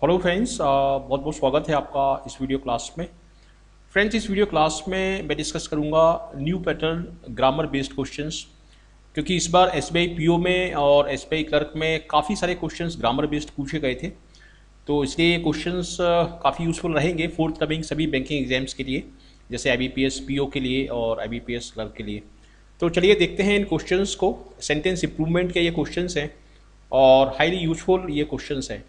Hello friends, बहुत बहुत स्वागत है आपका इस वीडियो क्लास में। फ्रेंड्स, इस वीडियो क्लास में मैं डिस्कस करूंगा new pattern grammar based questions, क्योंकि इस बार एसबीआई पीओ में और एसबीआई क्लर्क में काफ़ी सारे क्वेश्चंस ग्रामर बेस्ड पूछे गए थे। तो इसलिए क्वेश्चंस काफ़ी यूजफुल रहेंगे फोर्थ कमिंग सभी बैंकिंग एग्जाम्स के लिए, जैसे आईबीपीएस पीओ के लिए और आईबीपीएस क्लर्क के लिए। तो चलिए देखते हैं इन क्वेश्चंस को। सेंटेंस इंप्रूवमेंट के ये क्वेश्चंस हैं और हाईली यूजफुल ये क्वेश्चंस हैं।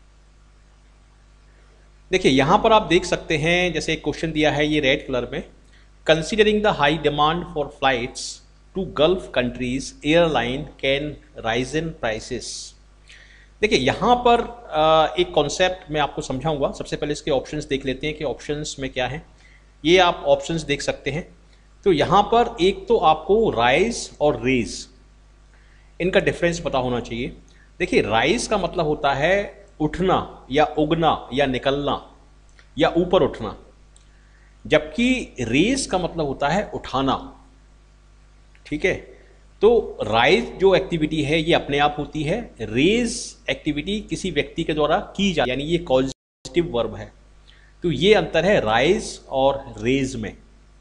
देखिए यहाँ पर आप देख सकते हैं, जैसे एक क्वेश्चन दिया है ये रेड कलर में, considering the high demand for flights to Gulf countries airline can rise in prices. देखिए यहाँ पर एक कॉन्सेप्ट मैं आपको समझाऊंगा। सबसे पहले इसके ऑप्शंस देख लेते हैं कि ऑप्शंस में क्या है। ये आप ऑप्शंस देख सकते हैं। तो यहाँ पर एक तो आपको राइज और रेज, इनका डिफरेंस पता होना चाहिए। देखिए राइज का मतलब होता है उठना या उगना या निकलना या ऊपर उठना, जबकि रेज का मतलब होता है उठाना। ठीक है, तो राइज जो एक्टिविटी है ये अपने आप होती है, रेज एक्टिविटी किसी व्यक्ति के द्वारा की जाती है, यानी ये कॉजेटिव वर्ब है। तो ये अंतर है राइज और रेज में।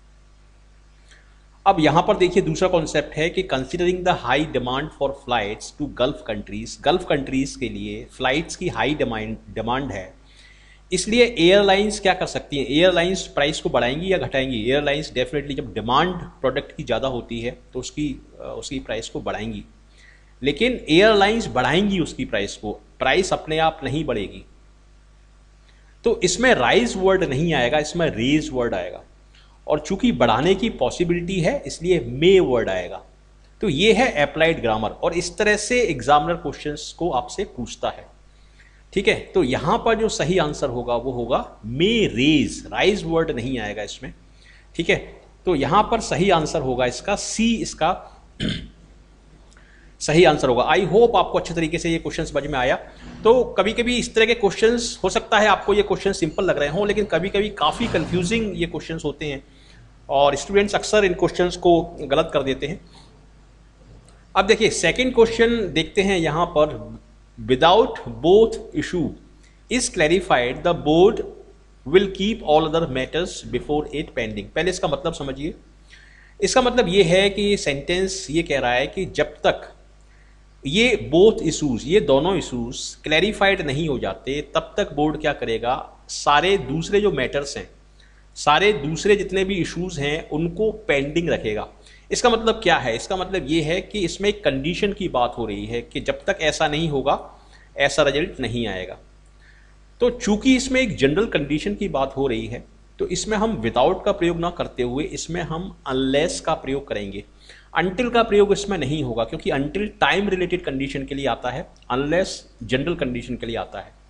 अब यहां पर देखिए दूसरा कॉन्सेप्ट है कि considering the high demand for flights to Gulf countries, Gulf countries के लिए फ्लाइट्स की हाई डिमांड है, इसलिए एयरलाइंस क्या कर सकती हैं? एयरलाइंस प्राइस को बढ़ाएंगी या घटाएंगी? एयरलाइंस डेफिनेटली जब डिमांड प्रोडक्ट की ज़्यादा होती है तो उसकी प्राइस को बढ़ाएंगी, लेकिन एयरलाइंस बढ़ाएंगी उसकी प्राइस को, प्राइस अपने आप नहीं बढ़ेगी। तो इसमें राइज वर्ड नहीं आएगा, इसमें रेज वर्ड आएगा, और चूंकि बढ़ाने की पॉसिबिलिटी है इसलिए मे वर्ड आएगा। तो ये है अप्लाइड ग्रामर, और इस तरह से एग्जामिनर क्वेश्चंस को आपसे पूछता है। ठीक है, तो यहां पर जो सही आंसर होगा वो होगा मे रेज, राइज वर्ड नहीं आएगा इसमें। ठीक है, तो यहां पर सही आंसर होगा इसका सी, इसका सही आंसर होगा। आई होप आपको अच्छे तरीके से ये क्वेश्चन समझ में आया। तो कभी कभी इस तरह के क्वेश्चंस हो सकता है आपको ये क्वेश्चन सिंपल लग रहे हों, लेकिन कभी कभी काफ़ी कंफ्यूजिंग ये क्वेश्चंस होते हैं और स्टूडेंट्स अक्सर इन क्वेश्चंस को गलत कर देते हैं। अब देखिए सेकंड क्वेश्चन देखते हैं यहां पर, without both issue is clarified the board will keep all other matters before it pending. पहले इसका मतलब समझिए। इसका मतलब ये है कि सेंटेंस ये कह रहा है कि जब तक ये बोथ इशूज, ये दोनों इशूज क्लैरिफाइड नहीं हो जाते तब तक बोर्ड क्या करेगा, सारे दूसरे जो मैटर्स हैं, सारे दूसरे जितने भी इश्यूज हैं उनको पेंडिंग रखेगा। इसका मतलब क्या है? इसका मतलब ये है कि इसमें एक कंडीशन की बात हो रही है कि जब तक ऐसा नहीं होगा ऐसा रिजल्ट नहीं आएगा। तो चूंकि इसमें एक जनरल कंडीशन की बात हो रही है तो इसमें हम विदाउट का प्रयोग ना करते हुए इसमें हम अनलेस का प्रयोग करेंगे। अनटिल का प्रयोग इसमें नहीं होगा, क्योंकि अनटिल टाइम रिलेटेड कंडीशन के लिए आता है, अनलेस जनरल कंडीशन के लिए आता है।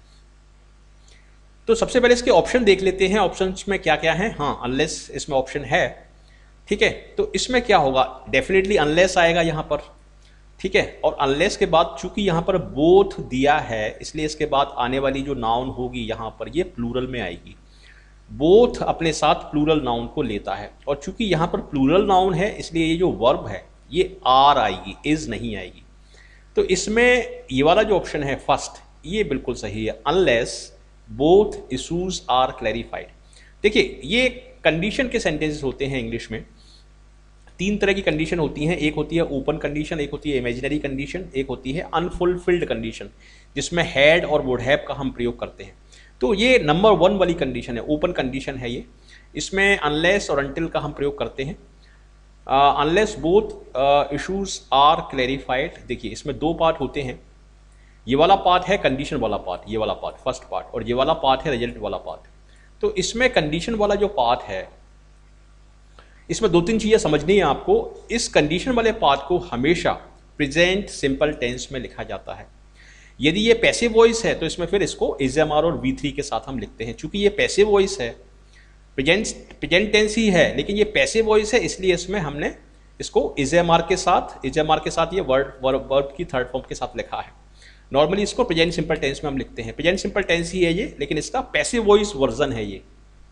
तो सबसे पहले इसके ऑप्शन देख लेते हैं, ऑप्शंस में क्या क्या है। हाँ, अनलेस इसमें ऑप्शन है। ठीक है, तो इसमें क्या होगा, डेफिनेटली अनलेस आएगा यहां पर। ठीक है, और अनलेस के बाद चूंकि यहां पर बोथ दिया है इसलिए इसके बाद आने वाली जो नाउन होगी यहां पर ये प्लूरल में आएगी। बोथ अपने साथ प्लूरल नाउन को लेता है, और चूंकि यहां पर प्लूरल नाउन है इसलिए ये जो वर्ब है ये आर आएगी, इज नहीं आएगी। तो इसमें ये वाला जो ऑप्शन है फर्स्ट, ये बिल्कुल सही है, unless both issues are clarified. देखिए ये कंडीशन के सेंटेंसेस होते हैं इंग्लिश में। तीन तरह की कंडीशन होती हैं, एक होती है ओपन कंडीशन, एक होती है इमेजिनरी कंडीशन, एक होती है अनफुलफिल्ड कंडीशन, जिसमें हैड और वुड हैव का हम प्रयोग करते हैं। तो ये नंबर 1 वाली कंडीशन है, ओपन कंडीशन है ये। इसमें अनलेस और अनटिल का हम प्रयोग करते हैं। Unless both issues are clarified, देखिए इसमें दो पार्ट होते हैं। ये वाला पार्ट है कंडीशन वाला पार्ट, ये वाला पार्ट फर्स्ट पार्ट, और ये वाला पार्ट है रिजल्ट वाला पार्ट। तो इसमें कंडीशन वाला जो पार्ट है इसमें दो तीन चीजें समझनी है आपको। इस कंडीशन वाले पार्ट को हमेशा प्रेजेंट सिंपल टेंस में लिखा जाता है। यदि ये पैसिव वॉइस है तो इसमें फिर इसको इजएमआर और V3 के साथ हम लिखते हैं। चूंकि ये पैसिव वॉइस है, प्रेजेंट टेंस ही है लेकिन ये पैसिव वॉइस है, इसलिए इसमें हमने इसको इजएमआर के साथ ये वर्ब की थर्ड फॉर्म के साथ लिखा है। नॉर्मली इसको प्रेजेंट सिंपल टेंस में हम लिखते हैं, प्रेजेंट सिंपल टेंस ही है ये, लेकिन इसका पैसिव वॉइस वर्जन है ये।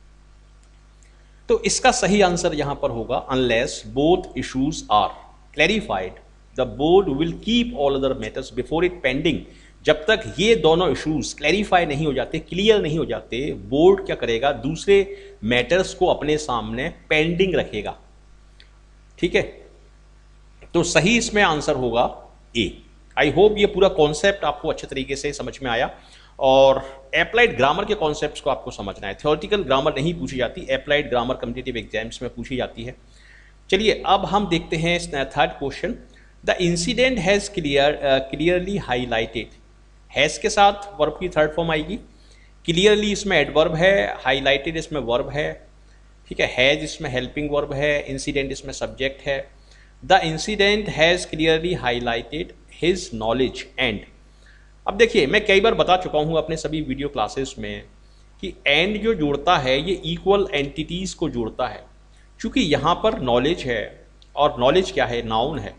तो इसका सही आंसर यहां पर होगा unless both issues are clarified the board will keep all other matters before it pending. जब तक ये दोनों इश्यूज क्लैरिफाई नहीं हो जाते, क्लियर नहीं हो जाते, बोर्ड क्या करेगा, दूसरे मैटर्स को अपने सामने पेंडिंग रखेगा। ठीक है, तो सही इसमें आंसर होगा ए। आई होप ये पूरा कॉन्सेप्ट आपको अच्छे तरीके से समझ में आया और अप्लाइड ग्रामर के कॉन्सेप्ट्स को आपको समझना है। थ्योरेटिकल ग्रामर नहीं पूछी जाती, अप्लाइड ग्रामर कॉम्पिटिटिव एग्जाम्स में पूछी जाती है। चलिए अब हम देखते हैं third question. The incident has clearly highlighted. Has के साथ वर्ब की थर्ड फॉर्म आएगी। क्लियरली इसमें एडवर्ब है, हाईलाइटेड इसमें वर्ब है। ठीक है, हैज इसमें हेल्पिंग वर्ब है, इंसिडेंट इसमें सब्जेक्ट है। The incident has clearly highlighted his knowledge and. अब देखिए, मैं कई बार बता चुका हूं अपने सभी वीडियो क्लासेस में कि एंड जो जोड़ता है ये इक्वल एंटिटीज को जोड़ता है। चूंकि यहां पर नॉलेज है और नॉलेज क्या है, नाउन है,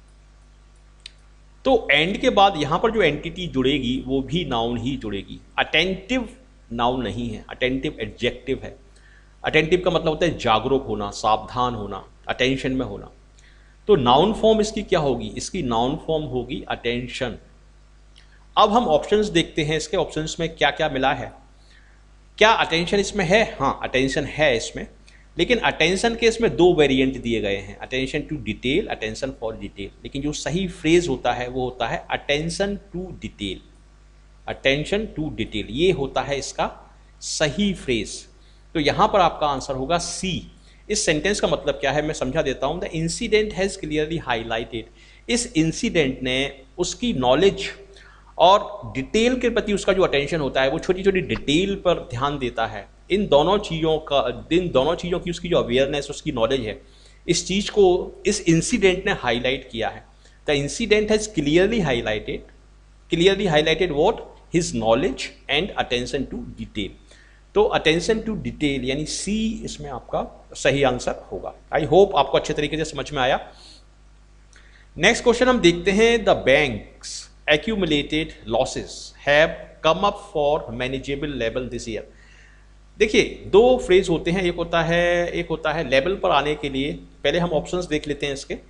तो एंड के बाद यहां पर जो एंटिटी जुड़ेगी वो भी नाउन ही जुड़ेगी। अटेंटिव नाउन नहीं है, अटेंटिव एडजेक्टिव है। अटेंटिव का मतलब होता है जागरूक होना, सावधान होना, अटेंशन में होना। तो नाउन फॉर्म इसकी क्या होगी, इसकी नाउन फॉर्म होगी अटेंशन। अब हम ऑप्शंस देखते हैं, इसके ऑप्शंस में क्या क्या मिला है। क्या अटेंशन इसमें है? हाँ, अटेंशन है इसमें, लेकिन अटेंशन के इसमें दो वेरिएंट दिए गए हैं, attention to detail, attention for detail. लेकिन जो सही फ्रेज होता है वो होता है attention to detail. Attention to detail ये होता है इसका सही फ्रेज। तो यहां पर आपका आंसर होगा सी। इस सेंटेंस का मतलब क्या है मैं समझा देता हूं। The incident has clearly highlighted. इस इंसिडेंट ने उसकी नॉलेज और डिटेल के प्रति उसका जो अटेंशन होता है वो छोटी छोटी डिटेल पर ध्यान देता है। इन दोनों चीज़ों की उसकी जो अवेयरनेस, उसकी नॉलेज है, इस चीज़ को इस इंसिडेंट ने हाईलाइट किया है। The incident has clearly highlighted what? His knowledge and attention to detail. तो अटेंशन टू डिटेल यानी सी इसमें आपका सही आंसर होगा। आई होप आपको अच्छे तरीके से समझ में आया। नेक्स्ट क्वेश्चन हम देखते हैं। The banks accumulated losses have come up for manageable level this year। देखिए, दो फ्रेज होते हैं, एक होता है लेवल पर आने के लिए। पहले हम ऑप्शंस देख लेते हैं इसके।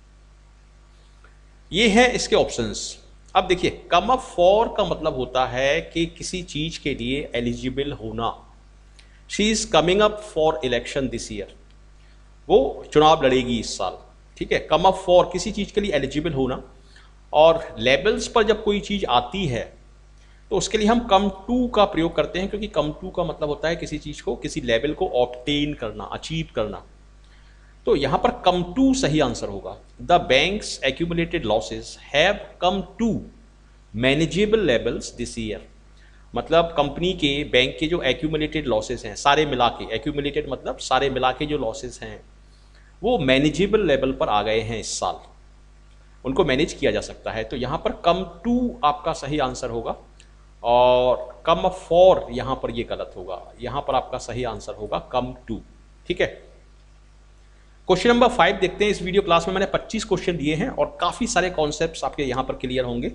ये हैं इसके ऑप्शंस। अब देखिए, कम अप फॉर का मतलब होता है कि किसी चीज के लिए एलिजिबल होना। She is coming up for election this year. वो चुनाव लड़ेगी इस साल। ठीक है, कम अप फॉर किसी चीज के लिए एलिजिबल होना। और लेवल्स पर जब कोई चीज आती है तो उसके लिए हम कम टू का प्रयोग करते हैं, क्योंकि कम टू का मतलब होता है किसी चीज को, किसी लेवल को ऑब्टेन करना, अचीव करना। तो यहां पर कम टू सही आंसर होगा। The banks accumulated losses have come to manageable levels this year. मतलब कंपनी के, बैंक के जो एक्यूमुलेटेड लॉसेस हैं सारे मिला के, एक्यूमुलेटेड मतलब सारे मिला के जो लॉसेस हैं वो मैनेजेबल लेवल पर आ गए हैं इस साल, उनको मैनेज किया जा सकता है। तो यहां पर कम टू आपका सही आंसर होगा और कम फॉर यहां पर ये गलत होगा। यहां पर आपका सही आंसर होगा कम टू। ठीक है, क्वेश्चन नंबर 5 देखते हैं। इस वीडियो क्लास में मैंने 25 क्वेश्चन दिए हैं और काफी सारे कॉन्सेप्ट्स आपके यहां पर क्लियर होंगे।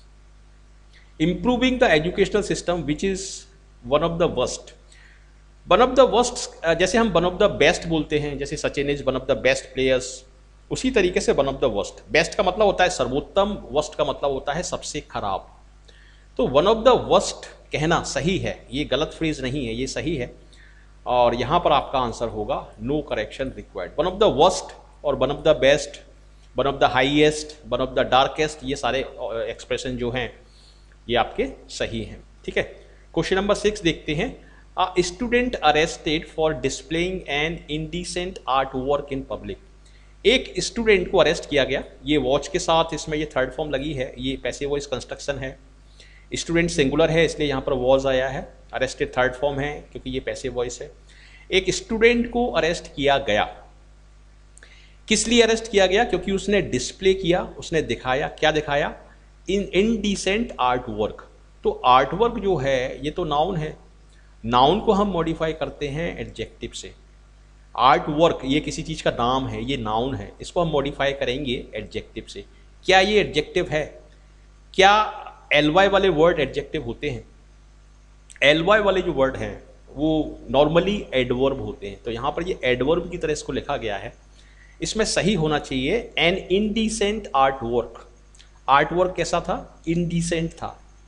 Improving the educational system which is one of the worst. One of the worst, जैसे हम वन ऑफ द बेस्ट बोलते हैं, जैसे Sachin is one of the best players, उसी तरीके से one of the worst. Best का मतलब होता है सर्वोत्तम, वर्स्ट का मतलब होता है सबसे खराब। तो वन ऑफ द वर्स्ट कहना सही है, ये गलत फ्रेज नहीं है, ये सही है। और यहां पर आपका आंसर होगा no correction required. One of the worst और one of the best, one of the highest, one of the darkest, ये सारे एक्सप्रेशन जो हैं ये आपके सही हैं। ठीक है, क्वेश्चन नंबर 6 देखते हैं। A student arrested for displaying an indecent art work in public. एक स्टूडेंट को अरेस्ट किया गया, ये वॉच के साथ इसमें ये थर्ड फॉर्म लगी है, ये पैसिव वॉइस कंस्ट्रक्शन है। स्टूडेंट सिंगुलर है इसलिए यहाँ पर वॉज आया है। अरेस्टेड थर्ड फॉर्म है क्योंकि ये पैसिव वॉइस है। एक स्टूडेंट को अरेस्ट किया गया, किस लिए अरेस्ट किया गया? क्योंकि उसने डिस्प्ले किया, उसने दिखाया, क्या दिखाया? Indecent art work. तो आर्ट वर्क जो है ये तो नाउन है, नाउन को हम मॉडिफाई करते हैं एडजेक्टिव से। आर्ट वर्क ये किसी चीज का नाम है, ये नाउन है, इसको हम मॉडिफाई करेंगे एडजेक्टिव से। क्या ये एडजेक्टिव है? क्या एलवाई वाले वर्ड एडजेक्टिव होते हैं? एलवाई वाले जो वर्ड हैं वो नॉर्मली एडवर्ब होते हैं। तो यहां पर ये एडवर्ब की तरह इसको लिखा गया है। इसमें सही होना चाहिए an indecent art work. Art work कैसा था? इनडिसेंट था।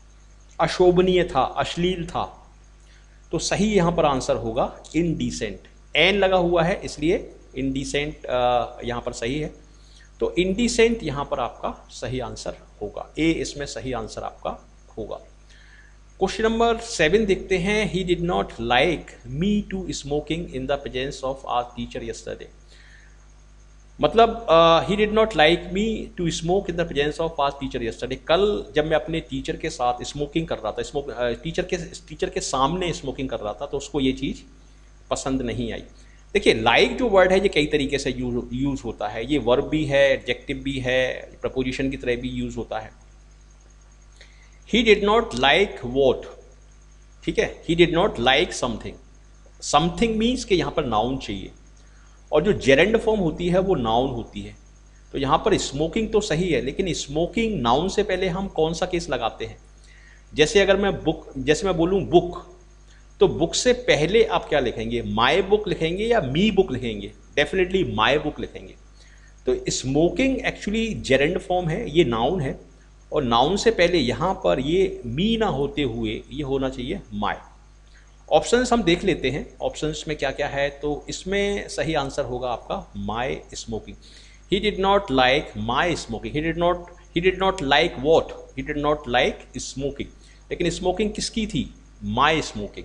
अशोभनीय था, अश्लील था। तो सही यहाँ पर आंसर होगा इनडिसेंट। एन लगा हुआ है इसलिए इनडिसेंट यहाँ पर सही है। तो इनडिसेंट यहाँ पर आपका सही आंसर होगा, ए इसमें सही आंसर आपका होगा। क्वेश्चन नंबर 7 देखते हैं। He did not like me to smoking in the presence of our teacher yesterday. मतलब he did not like me to smoke in the presence of our teacher yesterday. कल जब मैं अपने teacher के साथ smoking कर रहा था, टीचर के सामने स्मोकिंग कर रहा था, तो उसको ये चीज़ पसंद नहीं आई। देखिए लाइक जो वर्ड है ये कई तरीके से यूज होता है। ये वर्ब भी है, एडजेक्टिव भी है, प्रपोजिशन की तरह भी यूज होता है। He did not like what, ठीक है, he did not like something. Something means के यहाँ पर नाउन चाहिए, और जो जेरेंड फॉर्म होती है वो नाउन होती है। तो यहाँ पर स्मोकिंग तो सही है, लेकिन स्मोकिंग नाउन से पहले हम कौन सा केस लगाते हैं? जैसे अगर मैं बोलूँ बुक, तो बुक से पहले आप क्या लिखेंगे? माई बुक लिखेंगे या मी बुक लिखेंगे? डेफिनेटली माई बुक लिखेंगे। तो स्मोकिंग एक्चुअली जेरेंड फॉर्म है, ये नाउन है, और नाउन से पहले यहाँ पर ये मी ना होते हुए ये होना चाहिए माई। ऑप्शंस हम देख लेते हैं, ऑप्शंस में क्या क्या है। तो इसमें सही आंसर होगा आपका my smoking. He did not like my smoking. He did not like what? He did not like smoking. लेकिन स्मोकिंग किसकी थी? My smoking.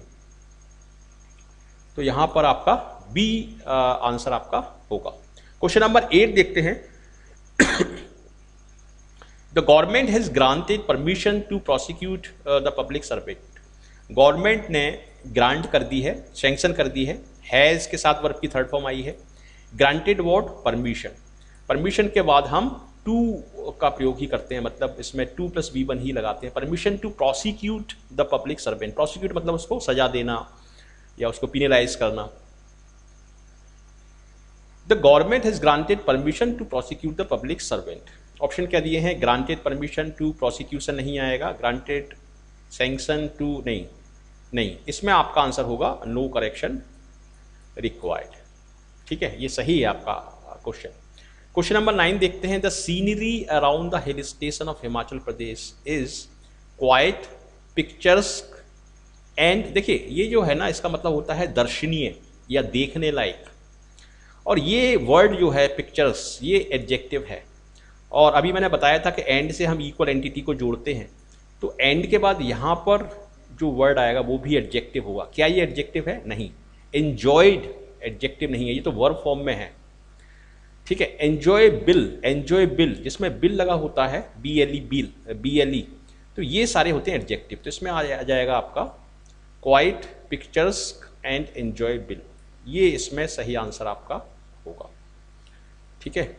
तो यहां पर आपका बी आंसर आपका होगा। क्वेश्चन नंबर 8 देखते हैं। The government has granted permission to prosecute the public servant. Government ने ग्रांट कर दी है, सैंक्शन कर दी है। हैज के साथ वर्ब की थर्ड फॉर्म आई है। Granted what? परमिशन। परमिशन के बाद हम टू का प्रयोग ही करते हैं, मतलब इसमें 2 + V1 ही लगाते हैं। Permission to prosecute the public servant. Prosecute मतलब उसको सजा देना या उसको पिनलाइज करना। The government has granted permission to prosecute the public servant. Option क्या दिए हैं? ग्रांटेड परमिशन टू प्रोसिक्यूशन नहीं आएगा, ग्रांटेड सैंक्शन टू नहीं, इसमें आपका आंसर होगा नो करेक्शन रिक्वायर्ड। ठीक है, ये सही है आपका क्वेश्चन। क्वेश्चन नंबर 9 देखते हैं। The scenery around the hill station of Himachal Pradesh is quite picturesque and, देखिए ये जो है ना, इसका मतलब होता है दर्शनीय या देखने लायक। और ये वर्ड जो है पिक्चर्स, ये एडजेक्टिव है। और अभी मैंने बताया था कि एंड से हम इक्वल एंटिटी को जोड़ते हैं, तो एंड के बाद यहाँ पर जो वर्ड आएगा वो भी एडजेक्टिव होगा। क्या ये एडजेक्टिव है? नहीं। एंजॉयड एडजेक्टिव नहीं है, ये तो वर्ब फॉर्म में है। ठीक है, एंजॉयबिल जिसमें बिल लगा होता है, BLE, तो ये सारे होते हैं एडजेक्टिव। तो इसमें आ जाएगा आपका क्वाइट, पिक्चर्स एंड एंजॉयबिल। ये इसमें सही आंसर आपका होगा। ठीक है,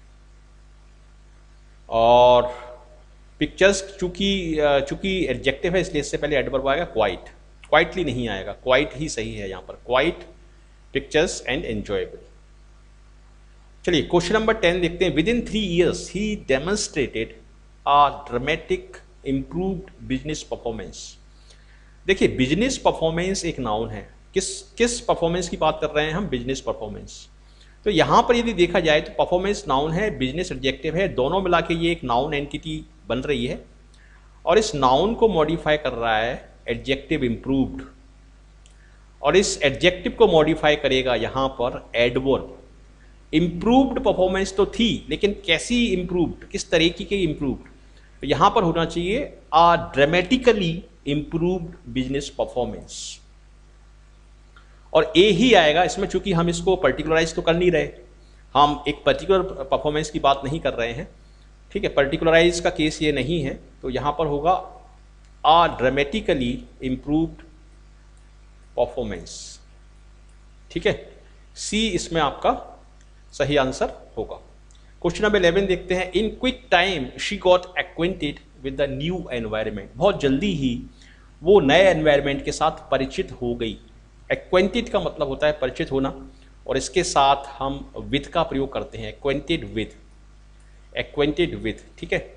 और पिक्चर्स चूंकि एडजेक्टिव है इसलिए इससे पहले एडवर्ब आएगा क्वाइट। क्वाइटली नहीं आएगा, क्वाइट ही सही है यहाँ पर। Quite, pictures and enjoyable. चलिए क्वेश्चन नंबर 10 देखते हैं। Within 3 years he demonstrated a dramatic improved business performance. देखिए बिजनेस परफॉर्मेंस एक नाउन है। किस परफॉर्मेंस की बात कर रहे हैं हम? Business performance. तो यहाँ पर यदि देखा जाए तो परफॉर्मेंस नाउन है, बिजनेस एडजेक्टिव है, दोनों मिला के ये एक नाउन एंटिटी बन रही है। और इस नाउन को मॉडिफाई कर रहा है एडजेक्टिव इम्प्रूव्ड, और इस एडजेक्टिव को मॉडिफाई करेगा यहाँ पर एडवर्ब। इम्प्रूव्ड परफॉर्मेंस तो थी, लेकिन कैसी इम्प्रूव्ड, किस तरीके की इम्प्रूव्ड? तो यहाँ पर होना चाहिए a dramatically improved business performance, और ए ही आएगा इसमें, चूंकि हम इसको पर्टिकुलराइज तो कर नहीं रहे, हम एक पर्टिकुलर परफॉर्मेंस की बात नहीं कर रहे हैं। ठीक है, पर्टिकुलराइज का केस ये नहीं है, तो यहाँ पर होगा अ ड्रामेटिकली इम्प्रूव्ड परफॉर्मेंस। ठीक है, सी इसमें आपका सही आंसर होगा। क्वेश्चन नंबर 11 देखते हैं। In quick time she got acquainted with the new environment. बहुत जल्दी ही वो नए एनवायरमेंट के साथ परिचित हो गई। एक्वेंटेड का मतलब होता है परिचित होना, और इसके साथ हम विद का प्रयोग करते हैं, एक्वेंटेड विद। ठीक है,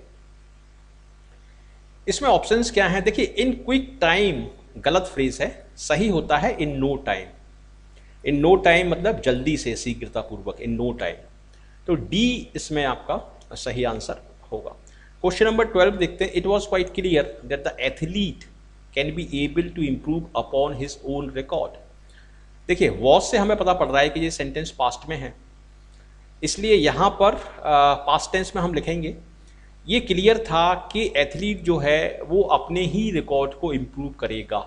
इसमें ऑप्शंस क्या हैं? देखिए इन क्विक टाइम गलत फ्रेज है, सही होता है in no time. In no time मतलब जल्दी से, शीघ्रतापूर्वक, इन नो टाइम। तो डी इसमें आपका सही आंसर होगा। क्वेश्चन नंबर 12 देखते हैं। It was quite clear that the athlete can be able to improve upon his own record. देखिए वॉज से हमें पता पड़ रहा है कि ये सेंटेंस पास्ट में है, इसलिए यहाँ पर पास्ट टेंस में हम लिखेंगे ये क्लियर था कि एथलीट जो है वो अपने ही रिकॉर्ड को इम्प्रूव करेगा,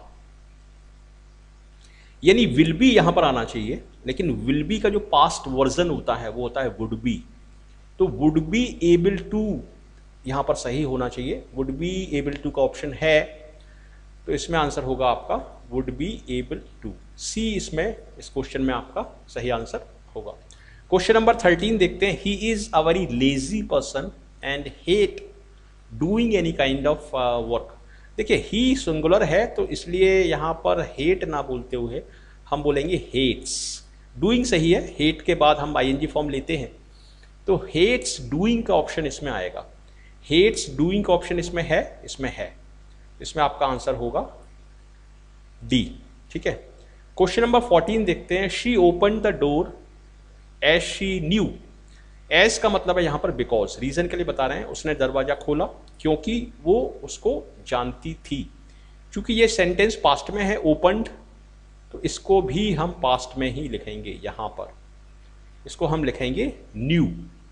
यानी विल बी यहां पर आना चाहिए, लेकिन विल बी का जो पास्ट वर्जन होता है वो होता है वुड बी। तो वुड बी एबल टू यहां पर सही होना चाहिए, वुड बी एबल टू का ऑप्शन है, तो इसमें आंसर होगा आपका would be able to. C इसमें इस क्वेश्चन में आपका सही आंसर होगा। क्वेश्चन नंबर 13 देखते हैं। He is a very lazy person and hate doing any kind of work. देखिए ही सिंगुलर है तो इसलिए यहाँ पर हेट ना बोलते हुए हम बोलेंगे हेट्स। डूइंग सही है, हेट के बाद हम आईएनजी फॉर्म लेते हैं, तो हेट्स डूइंग का ऑप्शन इसमें आएगा। हेट्स डूइंग का ऑप्शन इसमें है, इसमें आपका आंसर होगा डी। ठीक है, क्वेश्चन नंबर 14 देखते हैं। She open the door as she knew. As का मतलब है यहां पर बिकॉज, रीजन के लिए बता रहे हैं, उसने दरवाजा खोला क्योंकि वो उसको जानती थी। क्योंकि ये सेंटेंस पास्ट में है ओपनड, तो इसको भी हम पास्ट में ही लिखेंगे। यहां पर इसको हम लिखेंगे न्यू,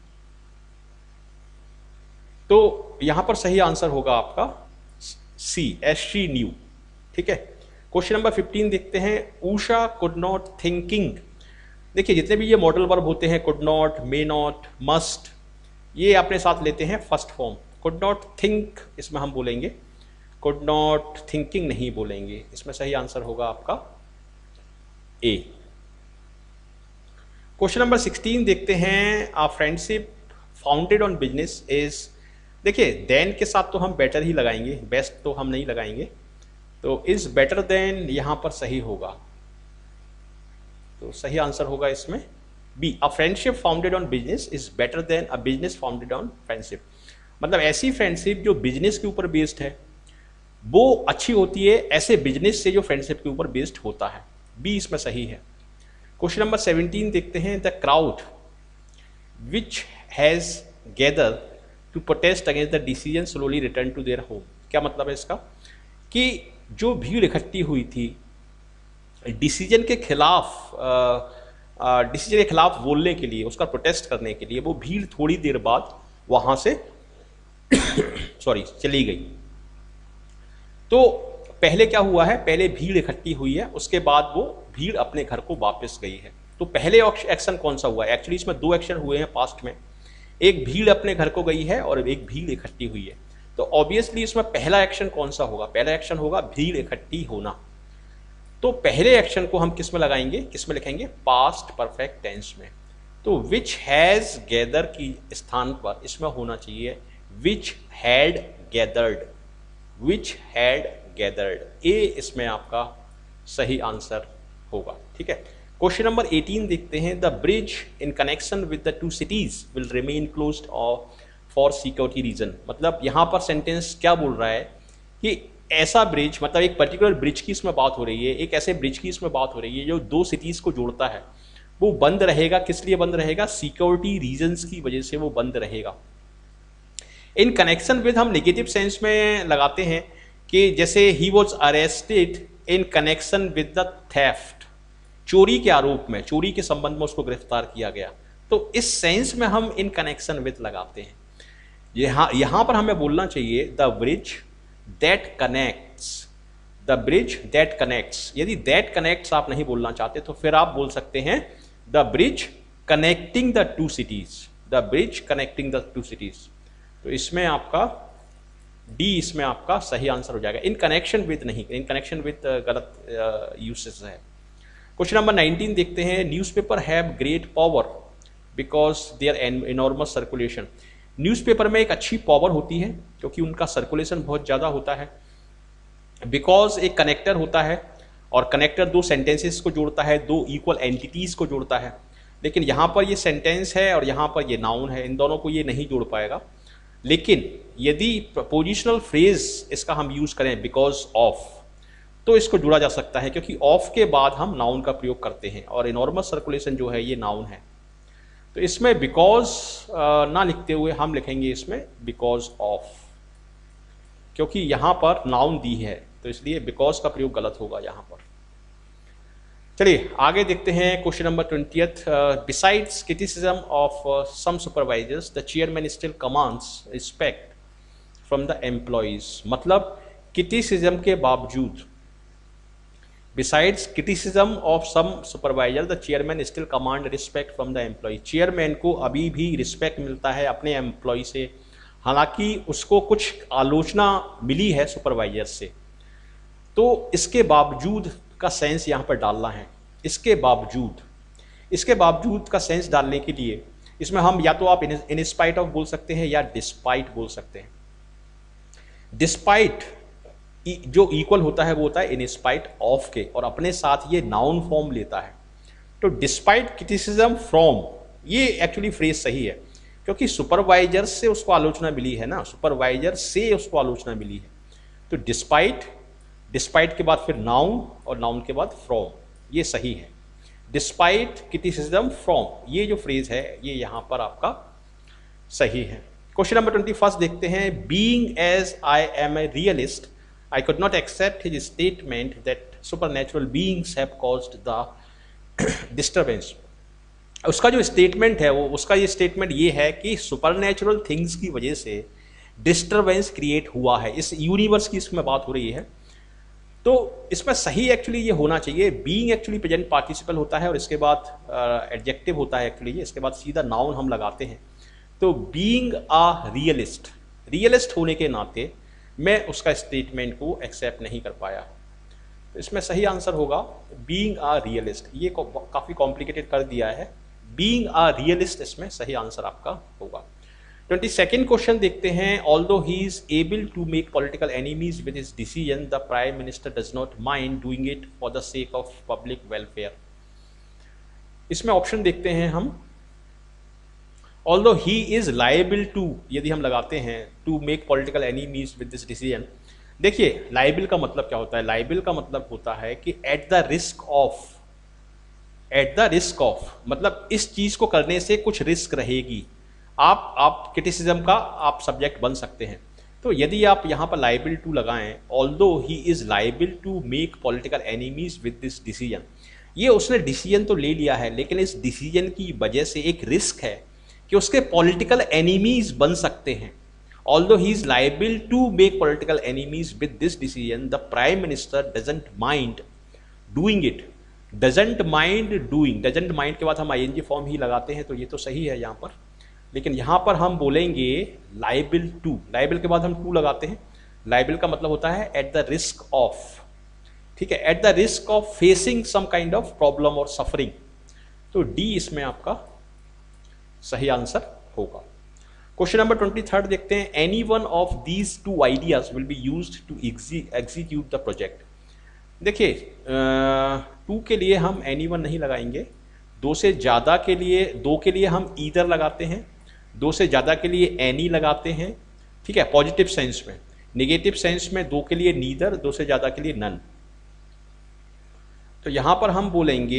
तो यहां पर सही आंसर होगा आपका सी, एज शी न्यू। ठीक है, क्वेश्चन नंबर 15 देखते हैं। Usha could not thinking. देखिए जितने भी ये मॉडल वर्ब होते हैं, could not, may not, must, ये अपने साथ लेते हैं first form. Could not think इसमें हम बोलेंगे, कुड नॉट थिंकिंग नहीं बोलेंगे। इसमें सही आंसर होगा आपका ए। क्वेश्चन नंबर 16 देखते हैं। A friendship founded on business is. देखिए देन के साथ तो हम बेटर ही लगाएंगे, बेस्ट तो हम नहीं लगाएंगे, तो इज बेटर देन यहां पर सही होगा, तो सही आंसर होगा इसमें B. A friendship founded on business is better than a business founded on friendship. मतलब ऐसी फ्रेंडशिप जो बिजनेस के ऊपर बेस्ड है वो अच्छी होती है ऐसे बिजनेस से जो फ्रेंडशिप के ऊपर बेस्ड होता है। बी इसमें सही है। क्वेश्चन नंबर 17 देखते हैं। The crowd which has gather to protest against the decision slowly return to their home. क्या मतलब है इसका, कि जो भीड़ इकट्ठी हुई थी डिसीजन के खिलाफ बोलने के लिए, उसका प्रोटेस्ट करने के लिए, वो भीड़ थोड़ी देर बाद वहां से चली गई। तो पहले क्या हुआ है, पहले भीड़ इकट्ठी हुई है, उसके बाद वो भीड़ अपने घर को वापस गई है। तो पहले एक्शन कौन सा हुआ है? एक्चुअली इसमें दो एक्शन हुए हैं पास्ट में, एक भीड़ अपने घर को गई है और एक भीड़ इकट्ठी हुई है। तो ऑब्वियसली इसमें पहला एक्शन कौन सा होगा? पहला एक्शन होगा भीड़ इकट्ठी होना। तो पहले एक्शन को हम किस में लगाएंगे, किस में लिखेंगे? पास्ट परफेक्ट टेंस में। तो विच हैज गैदर की स्थान पर इसमें होना चाहिए which had gathered, which had gathered. A इसमें आपका सही आंसर होगा। ठीक है, क्वेश्चन नंबर 18 देखते हैं। The bridge in connection with the two cities will remain closed for security reason. मतलब यहां पर सेंटेंस क्या बोल रहा है कि ऐसा ब्रिज, मतलब एक पर्टिकुलर ब्रिज की इसमें बात हो रही है, एक ऐसे ब्रिज की इसमें बात हो रही है जो दो सिटीज को जोड़ता है, वो बंद रहेगा। किस लिए बंद रहेगा? सिक्योरिटी रीजंस की वजह से वो बंद रहेगा। इन कनेक्शन विद हम नेगेटिव सेंस में लगाते हैं कि जैसे he was arrested in connection with the theft, चोरी के आरोप में, चोरी के संबंध में उसको गिरफ्तार किया गया। तो इस सेंस में हम इन कनेक्शन विद लगाते हैं। यहां पर हमें बोलना चाहिए the bridge that connects, the bridge that connects. यदि दैट कनेक्ट्स आप नहीं बोलना चाहते तो फिर आप बोल सकते हैं the bridge connecting the two cities, the bridge connecting the two cities. तो इसमें आपका डी इसमें आपका सही आंसर हो जाएगा। इन कनेक्शन विद नहीं, इन कनेक्शन विद गलत यूसेज है। क्वेश्चन नंबर 19 देखते हैं। Newspaper have great power because there enormous circulation. Newspaper में एक अच्छी पावर होती है क्योंकि उनका सर्कुलेशन बहुत ज़्यादा होता है। बिकॉज एक कनेक्टर होता है और कनेक्टर दो सेंटेंसेस को जोड़ता है, दो इक्वल एंटिटीज को जोड़ता है। लेकिन यहाँ पर ये सेंटेंस है और यहाँ पर ये नाउन है, इन दोनों को ये नहीं जोड़ पाएगा। लेकिन यदि पोजिशनल फ्रेज इसका हम यूज करें बिकॉज ऑफ, तो इसको जोड़ा जा सकता है क्योंकि ऑफ के बाद हम नाउन का प्रयोग करते हैं और इनॉर्मस सर्कुलेशन जो है ये नाउन है। तो इसमें बिकॉज ना लिखते हुए हम लिखेंगे इसमें बिकॉज ऑफ, क्योंकि यहां पर नाउन दी है तो इसलिए बिकॉज का प्रयोग गलत होगा यहां पर। चलिए आगे देखते हैं question number 20th। Besides criticism of some supervisors the chairman still commands respect from the employees. मतलब क्रिटिसिज्म के बावजूद, besides criticism of some supervisor the chairman still command respect from the employee. Chairman को अभी भी respect मिलता है अपने employ से, हालांकि उसको कुछ आलोचना मिली है सुपरवाइजर से, तो इसके बावजूद का सेंस यहाँ पर डालना है। इसके बावजूद का सेंस डालने के लिए इसमें हम या तो आप इन स्पाइट ऑफ बोल सकते हैं या डिस्पाइट बोल सकते हैं। डिस्पाइट जो इक्वल होता है वो होता है इन स्पाइट ऑफ के, और अपने साथ ये नाउन फॉर्म लेता है। तो डिस्पाइट क्रिटिसिज्म फ्रॉम, ये एक्चुअली फ्रेज सही है, क्योंकि सुपरवाइजर से उसको आलोचना मिली है ना, सुपरवाइजर से उसको आलोचना मिली है। तो डिस्पाइट के बाद फिर नाउन और नाउन के बाद फ्रॉम, ये सही है। डिस्पाइट क्रिटिसिज्म फ्रॉम, ये जो फ्रेज है ये यहां पर आपका सही है। क्वेश्चन नंबर 21 देखते हैं। Being as I am a realist I could not accept his statement that supernatural beings have caused the disturbance. उसका जो स्टेटमेंट है वो, उसका ये स्टेटमेंट ये है कि सुपरनैचुरल थिंग्स की वजह से डिस्टर्बेंस क्रिएट हुआ है। इस यूनिवर्स की इसमें बात हो रही है, तो इसमें सही एक्चुअली ये होना चाहिए। बीइंग एक्चुअली प्रेजेंट पार्टिसिपल होता है और इसके बाद एडजेक्टिव होता है एक्चुअली, इसके बाद सीधा नाउन हम लगाते हैं। तो बीइंग अ रियलिस्ट होने के नाते मैं उसका स्टेटमेंट को एक्सेप्ट नहीं कर पाया, तो इसमें सही आंसर होगा बीइंग अ रियलिस्ट। ये काफ़ी कॉम्प्लिकेटेड कर दिया है, बीइंग अ रियलिस्ट इसमें सही आंसर आपका होगा। 22nd क्वेश्चन देखते हैं। Although he is able to make political enemies with his decision the prime minister does not mind doing it for the sake of public welfare. इसमें option देखते हैं हम। Although he is liable to, यदि हम लगाते हैं to make political enemies with this decision, देखिए liable का मतलब क्या होता है। लाइबल का मतलब होता है कि एट द रिस्क ऑफ, मतलब इस चीज को करने से कुछ रिस्क रहेगी। आप क्रिटिसिज्म का आप सब्जेक्ट बन सकते हैं। तो यदि आप यहाँ पर लाइबल टू लगाएं, although he is liable to make political enemies with this decision, ये उसने डिसीजन तो ले लिया है, लेकिन इस डिसीजन की वजह से एक रिस्क है कि उसके पॉलिटिकल एनिमीज बन सकते हैं। Although he is liable to make political enemies with this decision the prime minister doesn't mind doing it. Doesn't mind के बाद हम आईएनजी फॉर्म ही लगाते हैं, तो ये तो सही है यहाँ पर, लेकिन यहाँ पर हम बोलेंगे लाइबल टू। लाइबल के बाद हम टू लगाते हैं। लाइबल का मतलब होता है एट द रिस्क ऑफ, ठीक है, at the risk of facing some kind of problem और सफरिंग। तो डी इसमें आपका सही आंसर होगा। क्वेश्चन नंबर 23 देखते हैं। Any one of these two ideas will be used to execute the project. देखिए टू के लिए हम एनी वन नहीं लगाएंगे, दो से ज़्यादा के लिए, दो के लिए हम ईदर लगाते हैं, दो से ज़्यादा के लिए एनी लगाते हैं, ठीक है, पॉजिटिव सेंस में। नेगेटिव सेंस में दो के लिए नीदर, दो से ज़्यादा के लिए नन। तो यहाँ पर हम बोलेंगे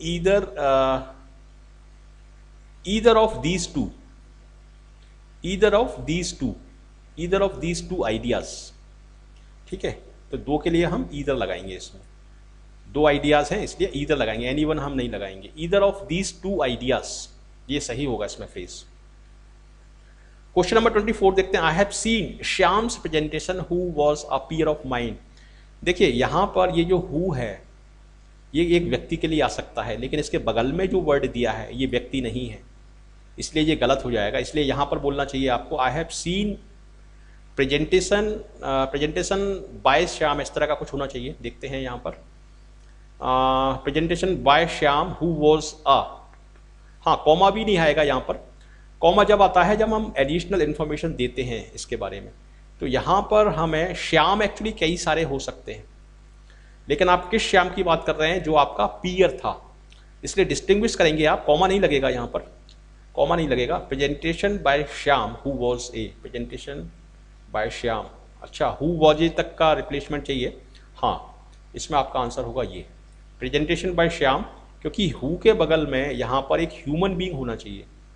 either of these two ideas, ठीक है। तो दो के लिए हम ईदर लगाएंगे, इसमें दो आइडियाज हैं इसलिए ईदर लगाएंगे, एनी वन हम नहीं लगाएंगे। Either of these two ideas, ये सही होगा इसमें फ्रेज। क्वेश्चन नंबर 24 देखते हैं। I have seen Shyam's presentation who was a peer of mind. देखिए यहाँ पर ये जो हु है ये एक व्यक्ति के लिए आ सकता है, लेकिन इसके बगल में जो वर्ड दिया है ये व्यक्ति नहीं है, इसलिए ये गलत हो जाएगा। इसलिए यहाँ पर बोलना चाहिए आपको I have seen presentation by Shyam, इस तरह का कुछ होना चाहिए। देखते हैं यहाँ पर presentation by Shyam who was a, हाँ कॉमा भी नहीं आएगा यहाँ पर। कॉमा जब आता है जब हम एडिशनल इन्फॉर्मेशन देते हैं इसके बारे में, तो यहाँ पर हमें श्याम एक्चुअली कई सारे हो सकते हैं, लेकिन आप किस श्याम की बात कर रहे हैं, जो आपका पीयर था, इसलिए डिस्टिंग्विश करेंगे आप। कॉमा नहीं लगेगा यहाँ पर, कॉमा नहीं लगेगा। Presentation by Shyam who was a, presentation by Shyam, अच्छा हु वाज ए तक का रिप्लेसमेंट चाहिए, हाँ इसमें आपका आंसर होगा ये प्रेजेंटेशन बाय श्याम, क्योंकि हु के बगल में यहाँ पर एक ह्यूमन बीइंग होना चाहिए।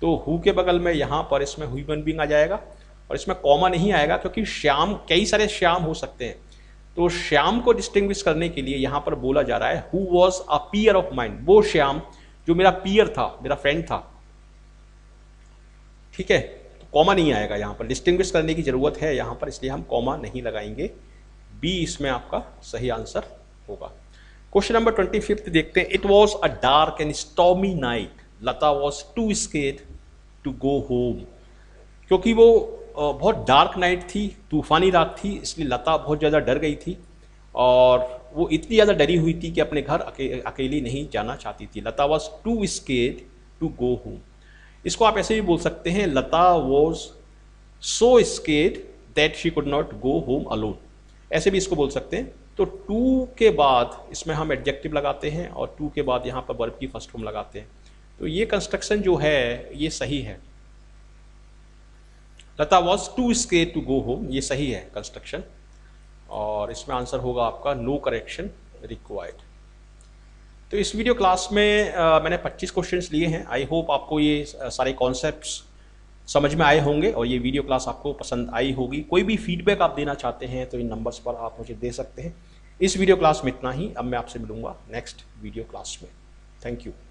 तो हु के बगल में यहाँ पर इसमें ह्यूमन बीइंग आ जाएगा और इसमें कॉमा नहीं आएगा क्योंकि श्याम, कई सारे श्याम हो सकते हैं। तो श्याम को डिस्टिंग्विश करने के लिए यहाँ पर बोला जा रहा है who was a peer of mind, वो श्याम जो मेरा पीयर था, मेरा फ्रेंड था। ठीक है, तो कॉमा नहीं आएगा यहाँ पर, डिस्टिंग्विश करने की जरूरत है यहाँ पर, इसलिए हम कॉमा नहीं लगाएंगे। बी इसमें आपका सही आंसर होगा। क्वेश्चन नंबर 25 देखते हैं। It was a dark and stormy night, Lata was too scared to go home. क्योंकि वो बहुत डार्क नाइट थी, तूफानी रात थी, इसलिए लता बहुत ज़्यादा डर गई थी और वो इतनी ज़्यादा डरी हुई थी कि अपने घर अकेली नहीं जाना चाहती थी। Lata was too scared to go home. इसको आप ऐसे भी बोल सकते हैं, Lata was so scared that she could not go home alone, ऐसे भी इसको बोल सकते हैं। तो टू के बाद इसमें हम एडजेक्टिव लगाते हैं और टू के बाद यहाँ पर वर्ब की फर्स्ट फॉर्म लगाते हैं। तो ये कंस्ट्रक्शन जो है ये सही है। Lata was too scared to go home, ये सही है कंस्ट्रक्शन, और इसमें आंसर होगा आपका नो करेक्शन रिक्वायर्ड। तो इस वीडियो क्लास में मैंने 25 क्वेश्चंस लिए हैं। आई होप आपको ये सारे कॉन्सेप्ट्स समझ में आए होंगे और ये वीडियो क्लास आपको पसंद आई होगी। कोई भी फीडबैक आप देना चाहते हैं तो इन नंबर्स पर आप मुझे दे सकते हैं। इस वीडियो क्लास में इतना ही। अब मैं आपसे मिलूंगा नेक्स्ट वीडियो क्लास में। Thank you.